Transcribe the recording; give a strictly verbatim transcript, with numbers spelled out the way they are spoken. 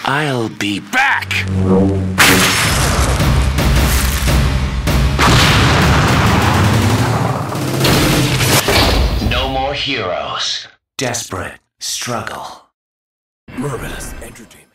I'll be back! No more heroes. Desperate struggle. Murderous entertainment.